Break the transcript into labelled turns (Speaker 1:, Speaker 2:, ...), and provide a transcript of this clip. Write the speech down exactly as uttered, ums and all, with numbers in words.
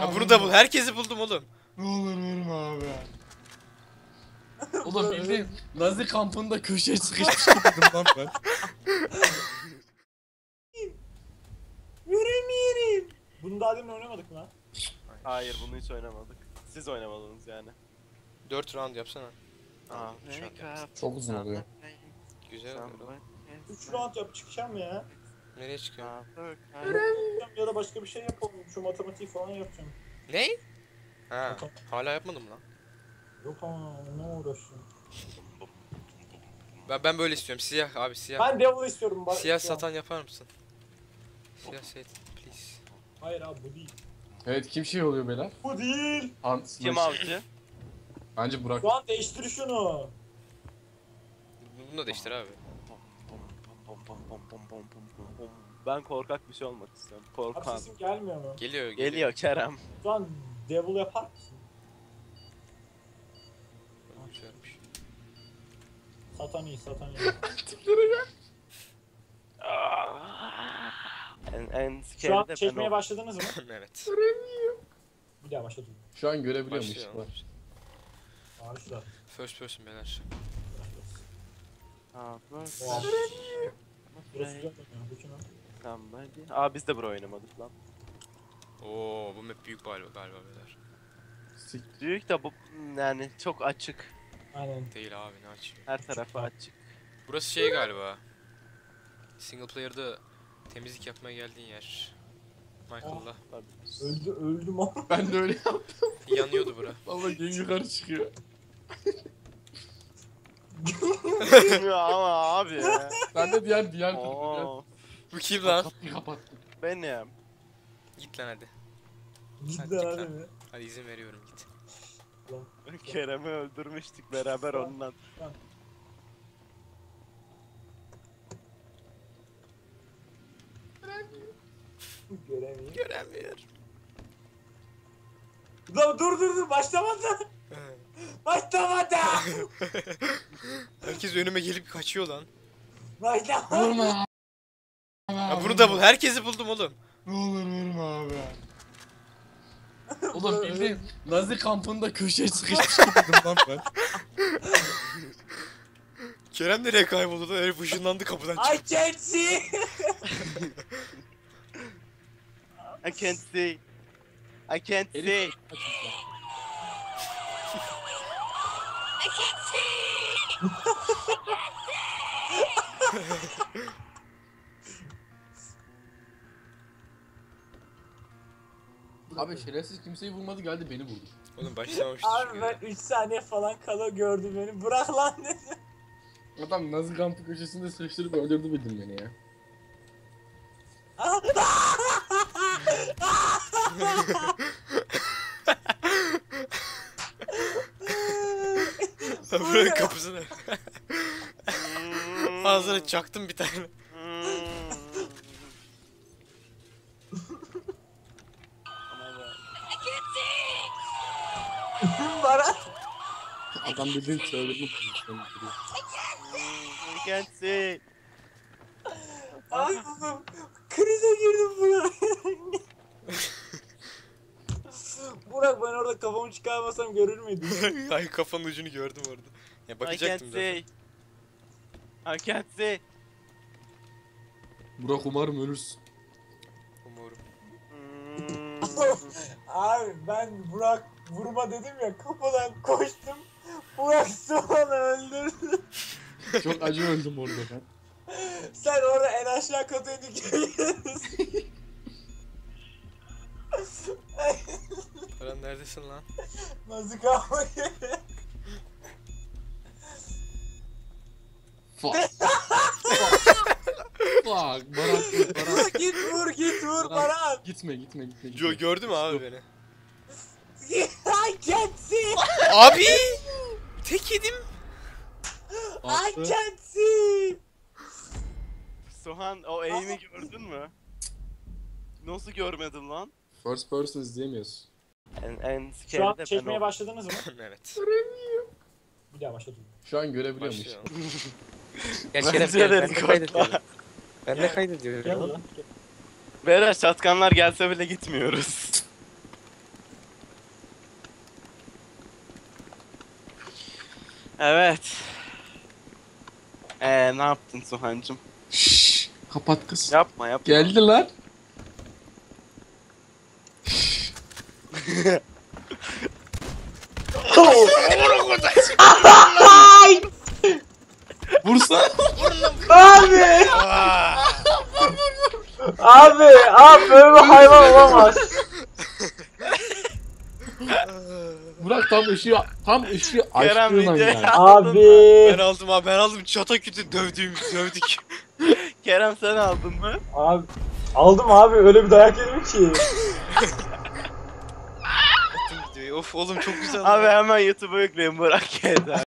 Speaker 1: Ha, bunu da bul. Herkesi buldum oğlum.
Speaker 2: Ne olur vurma abi. Oğlum bildiğin Nazi kampında köşeye sıkışmış gibiydim lan ben.
Speaker 3: Yürümeyelim. Bunu daha demin oynamadık mı lan?
Speaker 4: Hayır, bunu hiç oynamadık. Siz oynamadınız yani.
Speaker 1: dört round yapsana.
Speaker 4: Aa,
Speaker 1: Şu an yaptım.
Speaker 2: Çok uzun oluyor.
Speaker 1: Güzel oluyor.
Speaker 3: üç round yap çıkacağım ya.
Speaker 1: Nereye çıkıyor?
Speaker 3: Ya da başka bir şey yapalım. Şu matematiği falan yapacağım.
Speaker 1: Ne? Ha, hala yapmadım lan.
Speaker 3: Yok ama ne uğraşıyorum.
Speaker 1: Ben ben böyle istiyorum. Siyah abi, siyah.
Speaker 3: Ben devil istiyorum. Bak,
Speaker 1: Siyah satan yapar mısın? Siyah set, please.
Speaker 3: Hayır abi bu değil.
Speaker 2: Evet kim şey oluyor beyler?
Speaker 3: Bu değil.
Speaker 2: Hans.
Speaker 4: Kim avcı?
Speaker 2: Bence Burak.
Speaker 3: Şu an değiştir şunu.
Speaker 1: Bunu da değiştir abi.
Speaker 4: Ben korkak bir şey olmak istiyorum.
Speaker 3: Abi
Speaker 4: Korkan.
Speaker 3: sesim gelmiyor mu?
Speaker 1: Geliyor, geliyor.
Speaker 4: Geliyor Kerem.
Speaker 3: Şu an devil yapar mısın?
Speaker 1: Güzelmiş.
Speaker 3: Satan iyi, satan iyi.
Speaker 4: En, en
Speaker 3: Şu an
Speaker 4: scary de
Speaker 3: çekmeye
Speaker 4: ben
Speaker 3: başladınız mı?
Speaker 1: Evet.
Speaker 3: Bir daha başladım.
Speaker 2: Şu an görebiliyormuş.
Speaker 1: Başlıyor.
Speaker 3: Ağrışlar.
Speaker 1: First person beyler.
Speaker 4: Aa,
Speaker 3: Burası güzel oynuyor. Bu kim lan?
Speaker 4: tamam hadi. Aa biz de bro oynamadık lan.
Speaker 1: Oo, bu map büyük galiba galiba beyler.
Speaker 2: Sik.
Speaker 4: Büyük de bu yani çok açık.
Speaker 3: Aynen.
Speaker 1: Değil abi, ne açıyor.
Speaker 4: Her tarafı açık.
Speaker 1: Burası şey galiba. Single player'da temizlik yapmaya geldiğin yer. Michael'la.
Speaker 3: Öldü, öldüm ama.
Speaker 2: Ben de öyle yaptım.
Speaker 1: Yanıyordu bura.
Speaker 2: Ama gen yukarı çıkıyor.
Speaker 4: Ya ama abi ya.
Speaker 2: Ben de diğer diğer
Speaker 4: Oo,
Speaker 1: Bu kim lan?
Speaker 2: kapıyı kapattım.
Speaker 4: benim.
Speaker 1: Git lan hadi.
Speaker 3: Git
Speaker 1: Hadi
Speaker 3: lan
Speaker 1: git
Speaker 3: hadi
Speaker 1: lan.
Speaker 3: mi?
Speaker 1: Hadi izin veriyorum, git.
Speaker 4: Kerem'i öldürmüştük beraber ondan.
Speaker 3: Göremiyorum.
Speaker 1: Göremiyorum.
Speaker 3: Lan dur dur dur başlamadı. Başlamadı.
Speaker 1: Herkes önüme gelip kaçıyor lan.
Speaker 3: Başlamadı.
Speaker 2: Vurma.
Speaker 1: Ha, bunu da bul. Herkesi buldum oğlum.
Speaker 2: Ne olur vurma abi. Oğlum bildiğin Nazi kampında köşeye sıkışmış gibiydim lan ben.
Speaker 1: Kerem nereye kayboldu lan? Herif ışınlandı kapıdan
Speaker 3: I
Speaker 1: çıktı.
Speaker 3: can't see.
Speaker 4: I can't see. I can't see.
Speaker 2: Herif- Abi şerefsiz kimseyi vurmadı, geldi beni vurdu.
Speaker 1: Oğlum başlamamıştı
Speaker 3: Abi
Speaker 1: çünkü.
Speaker 3: ben üç saniye falan kala gördüm beni. Bırak lan dedi.
Speaker 2: Adam Nazi kampı köşesinde sıkıştırıp öldürdü bildim beni ya.
Speaker 1: Buranın kapısını. Ağzına çaktım bir tane.
Speaker 3: Bana.
Speaker 2: Adam bildiğin çığırını pozisyonu duruyor.
Speaker 4: I can't see.
Speaker 3: Ay oğlum. Krize girdim Burak. Burak ben orada kafamı çıkarmasam görür müydün?
Speaker 1: Ay, kafanın ucunu gördüm orada. Ya
Speaker 4: I
Speaker 1: bakacaktım
Speaker 4: can't
Speaker 1: zaten.
Speaker 4: see. I can't see.
Speaker 2: Burak umarım ölürsün.
Speaker 1: Umarım.
Speaker 3: Abi ben Burak vurma dedim ya kapıdan koştum. Burak sonra öldürdü.
Speaker 2: Çok acı öldüm orada ben.
Speaker 3: Sen orada en aşağı kata indikliyorsun.
Speaker 1: Karan neredesin lan?
Speaker 3: Nasıl kalmak?
Speaker 2: Fuck. Fuck. Baran dur, Baran.
Speaker 3: Git vur git vur
Speaker 2: Baran.
Speaker 3: Baran.
Speaker 2: Gitme gitme gitme.
Speaker 1: Gö
Speaker 2: gitme.
Speaker 1: gördü mü abi beni?
Speaker 3: I can't see.
Speaker 1: Abi! Tek yedim.
Speaker 3: I
Speaker 2: Attı.
Speaker 3: can't see.
Speaker 4: Sohan o aim'i gördün mü? Nasıl görmedin lan?
Speaker 2: First person izleyemiyorsun.
Speaker 4: En, en
Speaker 3: Şu
Speaker 4: scary
Speaker 3: an
Speaker 4: de ben
Speaker 3: çekmeye
Speaker 4: o.
Speaker 3: başladınız mı?
Speaker 1: Evet.
Speaker 3: Bir daha başladım.
Speaker 2: Şu an görebiliyormuş.
Speaker 1: Başlıyor.
Speaker 5: Ya
Speaker 4: Bence
Speaker 5: Şeref
Speaker 4: de
Speaker 5: gel, ben de
Speaker 4: record
Speaker 5: kaydediyorum.
Speaker 4: var.
Speaker 5: Ben de kaydediyorum.
Speaker 3: Gel lan.
Speaker 4: Beyler şatkanlar gelse bile gitmiyoruz. Evet. Eee ne yaptın Suhancım?
Speaker 2: Şşş, kapat kız.
Speaker 4: Yapma yapma.
Speaker 2: Geldi lan. Vursa.
Speaker 3: Abi! Abi! Abi böyle bir hayvan olamaz.
Speaker 2: Burak tam ışığı tam ışığı
Speaker 4: Kerem
Speaker 2: açtığın an
Speaker 4: videoya
Speaker 2: yani.
Speaker 3: Abi!
Speaker 1: Ben aldım abi, ben aldım. Çata kütü dövdüğüm, dövdük.
Speaker 4: Kerem sen aldın mı?
Speaker 3: Abi! Aldım abi öyle bir dayak yedim ki.
Speaker 1: Attım videoyu. Of oğlum çok güzel.
Speaker 4: Abi hemen YouTube'a yükleyin Burak geldi.